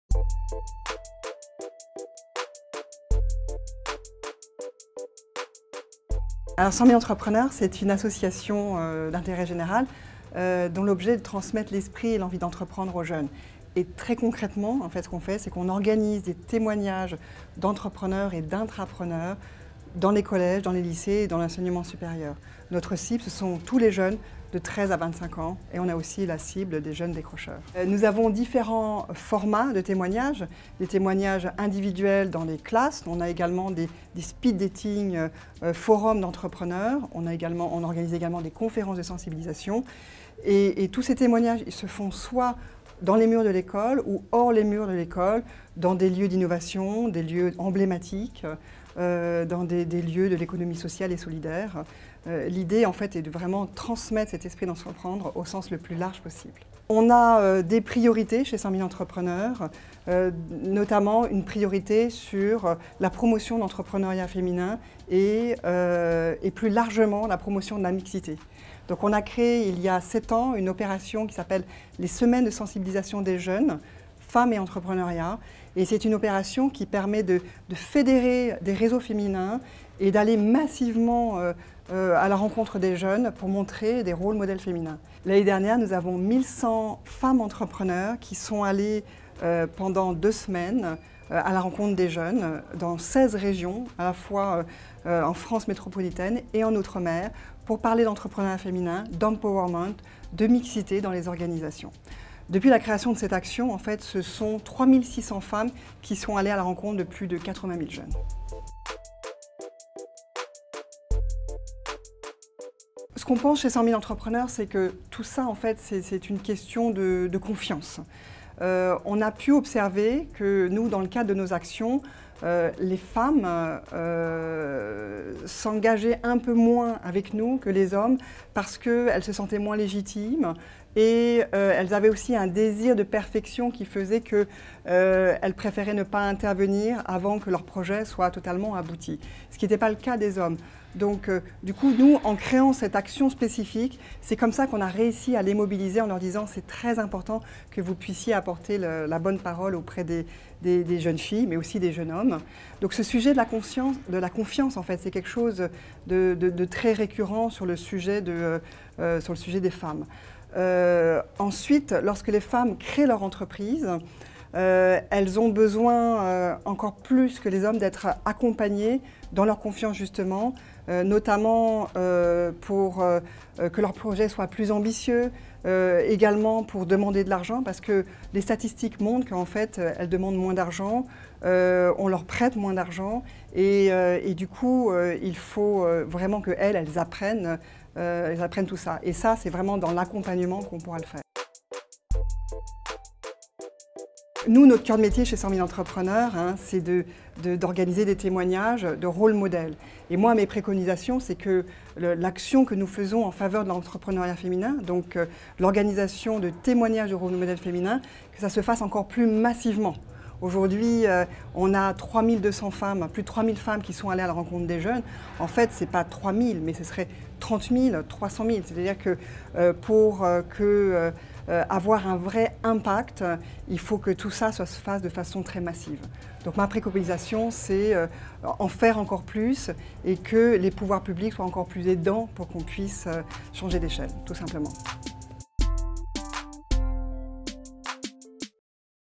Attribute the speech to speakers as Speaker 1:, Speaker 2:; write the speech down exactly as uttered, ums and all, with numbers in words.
Speaker 1: Alors cent mille entrepreneurs, c'est une association euh, d'intérêt général euh, dont l'objet est de transmettre l'esprit et l'envie d'entreprendre aux jeunes. Et très concrètement, en fait, ce qu'on fait, c'est qu'on organise des témoignages d'entrepreneurs et d'intrapreneurs dans les collèges, dans les lycées et dans l'enseignement supérieur. Notre cible, ce sont tous les jeunes de treize à vingt-cinq ans et on a aussi la cible des jeunes décrocheurs. Nous avons différents formats de témoignages, des témoignages individuels dans les classes, on a également des, des speed dating euh, forums d'entrepreneurs, on, a également, on organise également des conférences de sensibilisation et, et tous ces témoignages ils se font soit dans les murs de l'école ou hors les murs de l'école, dans des lieux d'innovation, des lieux emblématiques, euh, dans des, des lieux de l'économie sociale et solidaire. Euh, L'idée, en fait, est de vraiment transmettre cet esprit d'entreprendre au sens le plus large possible. On a euh, des priorités chez cent mille entrepreneurs, euh, notamment une priorité sur la promotion de l'entrepreneuriat féminin et, euh, et plus largement la promotion de la mixité. Donc on a créé il y a sept ans une opération qui s'appelle les semaines de sensibilisation des jeunes, femmes et entrepreneuriat. Et c'est une opération qui permet de, de fédérer des réseaux féminins et d'aller massivement euh, euh, à la rencontre des jeunes pour montrer des rôles modèles féminins. L'année dernière, nous avons mille cent femmes entrepreneurs qui sont allées euh, pendant deux semaines euh, à la rencontre des jeunes dans seize régions, à la fois euh, en France métropolitaine et en Outre-mer, pour parler d'entrepreneuriat féminin, d'empowerment, de mixité dans les organisations. Depuis la création de cette action, en fait, ce sont trois mille six cents femmes qui sont allées à la rencontre de plus de quatre-vingt mille jeunes. Ce qu'on pense chez cent mille entrepreneurs, c'est que tout ça, en fait, c'est une question de, de confiance. Euh, on a pu observer que nous, dans le cadre de nos actions, euh, les femmes euh, s'engageaient un peu moins avec nous que les hommes parce qu'elles se sentaient moins légitimes et euh, elles avaient aussi un désir de perfection qui faisait qu'elles euh, préféraient ne pas intervenir avant que leur projet soit totalement abouti, ce qui n'était pas le cas des hommes. Donc, euh, du coup, nous, en créant cette action spécifique, c'est comme ça qu'on a réussi à les mobiliser en leur disant c'est très important que vous puissiez apporter le, la bonne parole auprès des, des, des jeunes filles, mais aussi des jeunes hommes. Donc, ce sujet de la conscience, de la confiance, en fait, c'est quelque chose de, de, de très récurrent sur le sujet, de, euh, sur le sujet des femmes. Euh, ensuite, lorsque les femmes créent leur entreprise, Euh, elles ont besoin euh, encore plus que les hommes d'être accompagnées dans leur confiance justement, euh, notamment euh, pour euh, que leur projet soit plus ambitieux, euh, également pour demander de l'argent parce que les statistiques montrent qu'en fait elles demandent moins d'argent, euh, on leur prête moins d'argent et, euh, et du coup euh, il faut euh, vraiment qu'elles, elles apprennent, euh, elles apprennent tout ça. Et ça c'est vraiment dans l'accompagnement qu'on pourra le faire. Nous, notre cœur de métier chez cent mille entrepreneurs, hein, c'est d'organiser de, de, des témoignages de rôle modèle. Et moi, mes préconisations, c'est que l'action que nous faisons en faveur de l'entrepreneuriat féminin, donc euh, l'organisation de témoignages de rôle modèle féminin, que ça se fasse encore plus massivement. Aujourd'hui, euh, on a trois mille deux cents femmes, plus de trois mille femmes qui sont allées à la rencontre des jeunes. En fait, ce n'est pas trois mille, mais ce serait trente mille, trois cent mille. C'est-à-dire que euh, pour euh, que, euh, euh, avoir un vrai impact, euh, il faut que tout ça, ça se fasse de façon très massive. Donc ma préconisation, c'est euh, en faire encore plus et que les pouvoirs publics soient encore plus aidants pour qu'on puisse euh, changer d'échelle, tout simplement.